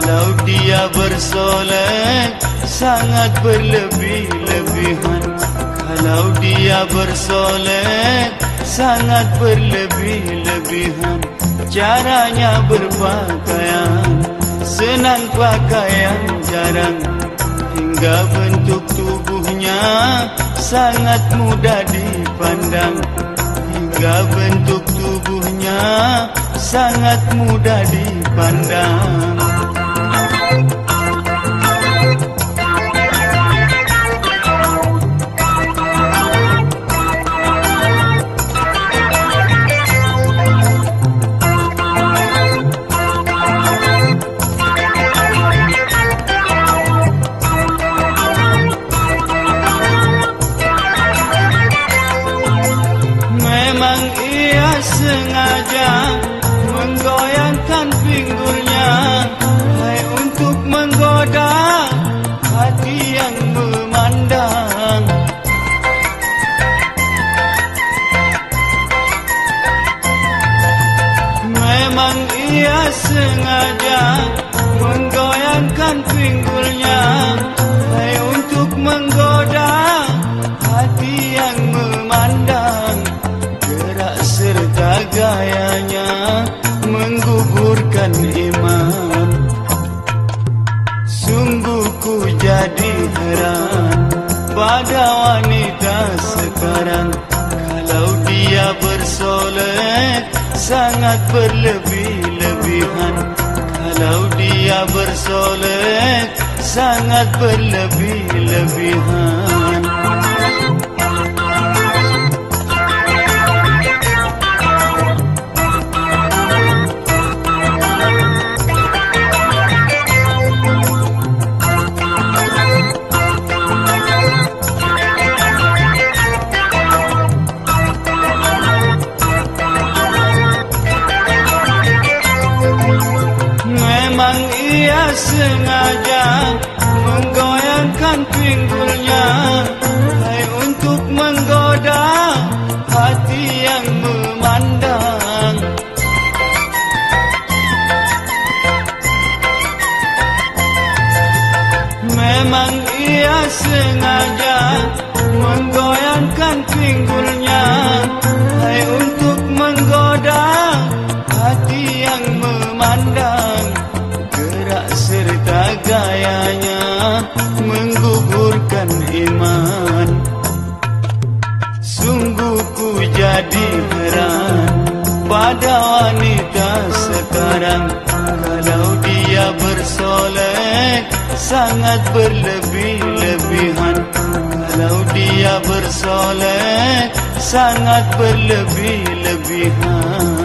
Kalau dia bersolek sangat berlebih-lebihan. Kalau dia bersolek sangat berlebih-lebihan. Caranya berpakaian senang, pakaian jarang. Hingga bentuk tubuhnya sangat mudah dipandang. Hingga bentuk tubuhnya sangat mudah dipandang. Memang ia sengaja menggoyangkan pinggulnya, hai untuk menggoda hati yang memandang. Memang ia sengaja menggoyangkan pinggulnya, hai untuk menggoda hati yang memandang. Gerak serta gayanya menggugurkan iman. Sungguh ku jadi heran pada wanita sekarang. Kalau dia bersolek sangat berlebih-lebihan. Kalau dia bersolek sangat berlebih-lebihan. Memang ia sengaja menggoyangkan pinggulnya, hai untuk menggoda hati yang memandang. Memang ia sengaja menggoyangkan pinggulnya, hai untuk menggoda hati yang memandang. Gerak serta gayanya menggugurkan iman. Sungguh ku jadi heran pada wanita sekarang. Kalau dia bersolek sangat berlebih-lebihan. Kalau dia bersolek sangat berlebih-lebihan.